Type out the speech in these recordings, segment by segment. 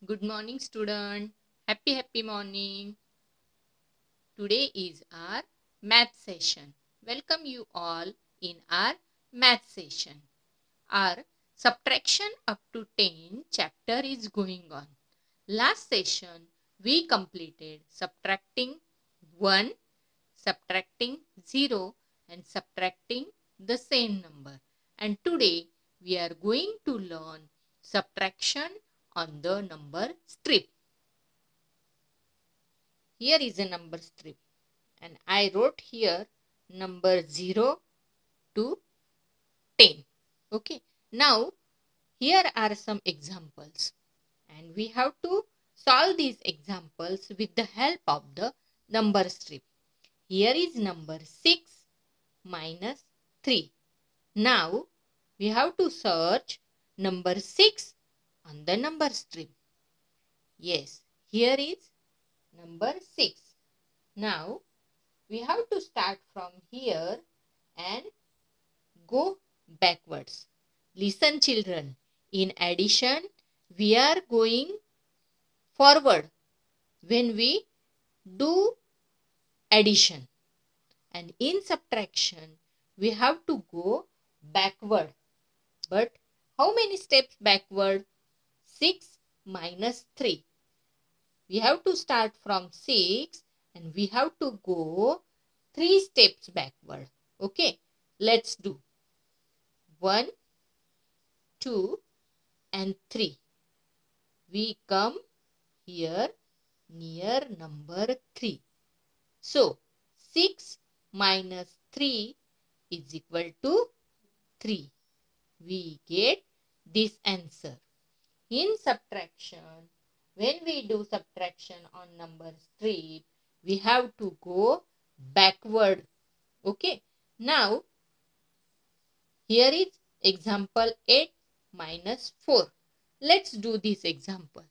Good morning, student. Happy morning. Today is our math session. Welcome you all in our math session. Our subtraction up to 10 chapter is going on. Last session we completed subtracting 1, subtracting 0 and subtracting the same number. And today we are going to learn subtraction on the number strip. Here is a number strip and I wrote here number 0 to 10. Okay. Now here are some examples and we have to solve these examples with the help of the number strip. Here is number 6 minus 3. Now we have to search number 6 on the number strip. Yes, here is number 6. Now we have to start from here and go backwards. Listen children, in addition we are going forward when we do addition, and in subtraction we have to go backward. But how many steps backward? 6 minus 3. We have to start from 6 and we have to go 3 steps backward. Okay, let's do 1, 2 and 3. We come here near number 3. So 6 minus 3 is equal to 3. We get this answer. In subtraction, when we do subtraction on number strip, we have to go backward. Okay. Now, here is example 8 minus 4. Let's do this example.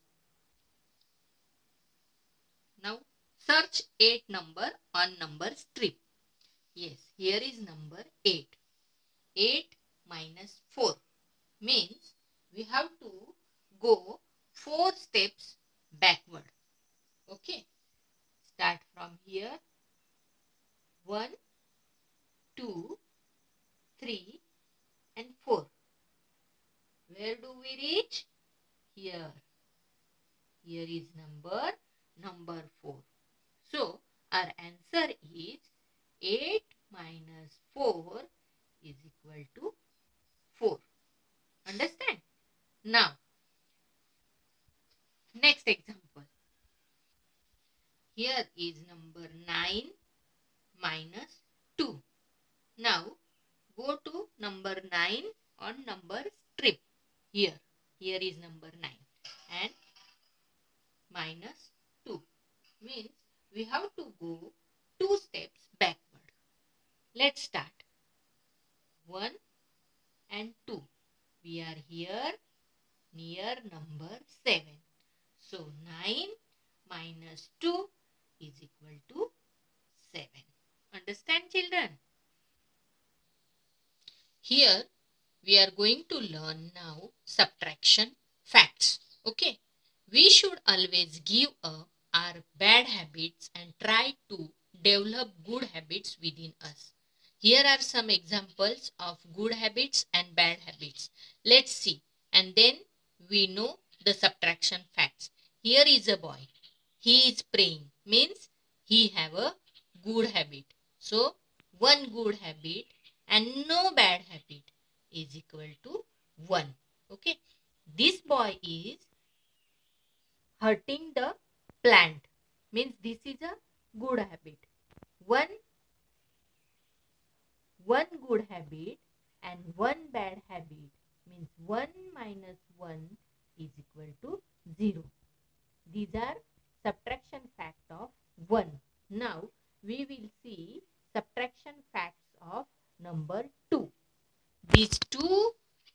Now, search 8 number on number strip. Yes, here is number 8. 8 minus 4 means we have to go 4 steps backward. Okay. Start from here. 1, 2, 3 and 4. Where do we reach? Here. Here is number 4. So, our answer is 8 minus 4 is equal to 4. Understand? Now, next example. Here is number 9 minus 2. Now, go to number 9 on number strip. Here is number 9 and minus 2 means we have to go 2 steps backward. Let's start. 1 and 2. We are here near number 7. So 9 minus 2 is equal to 7. Understand children? Here we are going to learn now subtraction facts. Okay. We should always give up our bad habits and try to develop good habits within us. Here are some examples of good habits and bad habits. Let's see. And then we know the subtraction facts. Here is a boy. He is praying. Means he have a good habit. So, one good habit and no bad habit is equal to 1. Okay. This boy is hurting the plant. Means this is a good habit. One good habit and one bad habit means 1 minus 1 is equal to 0. These are subtraction facts of 1. Now we will see subtraction facts of number 2. These two,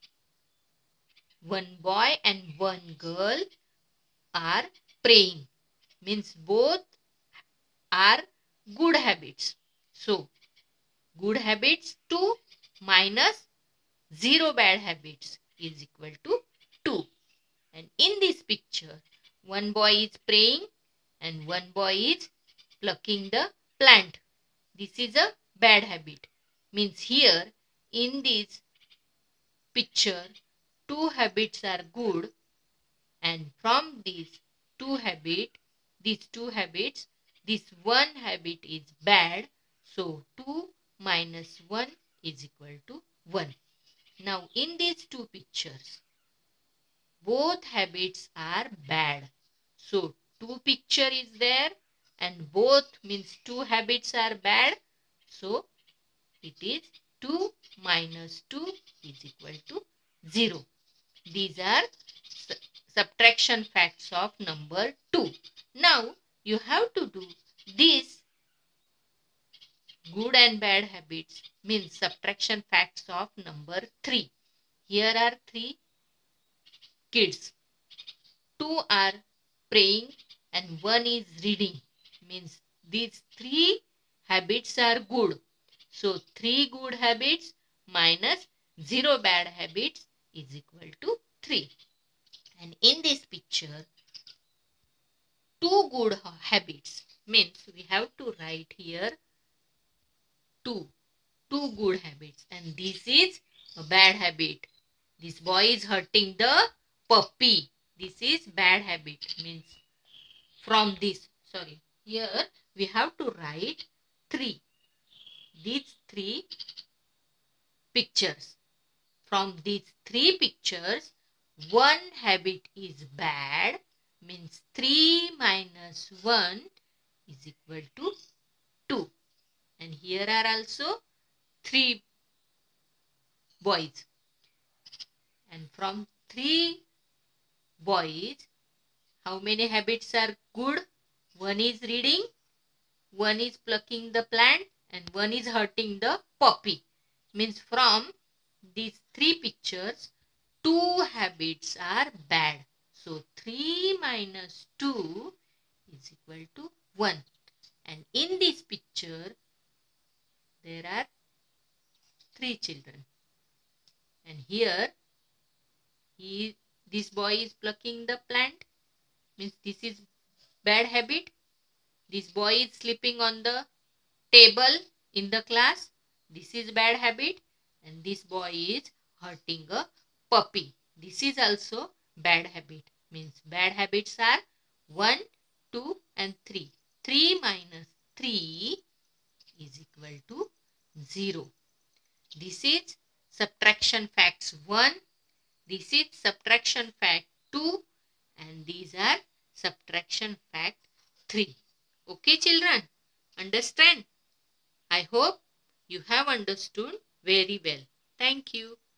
one boy and one girl, are praying. Means both are good habits. So, good habits 2 minus 0 bad habits is equal to 2. And in this picture, One boy is praying and one boy is plucking the plant. This is a bad habit. Means here in this picture, two habits are good, and from these two habits, this one habit is bad. So 2 minus 1 is equal to 1. Now in these two pictures, both habits are bad. So two picture is there and both means two habits are bad. So it is 2 minus 2 is equal to 0. These are subtraction facts of number 2. Now you have to do this good and bad habits means subtraction facts of number 3. Here are 3 kids. 2 are praying and 1 is reading. Means these 3 habits are good. So 3 good habits minus 0 bad habits is equal to 3. And in this picture, 2 good habits means we have to write here 2 good habits, and this is a bad habit. This boy is hurting the puppy. This is bad habit. Means from this, sorry, here we have to write 3. These 3 pictures. From these 3 pictures, one habit is bad. Means 3 minus 1 is equal to 2. And here are also 3 boys. And from 3 boys, how many habits are good? One is reading, one is plucking the plant, and one is hurting the puppy. Means from these 3 pictures, 2 habits are bad. So 3 minus 2 is equal to 1. And in this picture, there are 3 children. And here, this boy is plucking the plant. Means this is bad habit. This boy is sleeping on the table in the class. This is bad habit. And this boy is hurting a puppy. This is also bad habit. Means bad habits are 1, 2 and 3. 3 minus 3 is equal to 0. This is subtraction facts 1. This is subtraction fact 2. And these are subtraction fact 3. Okay children, understand? I hope you have understood very well. Thank you.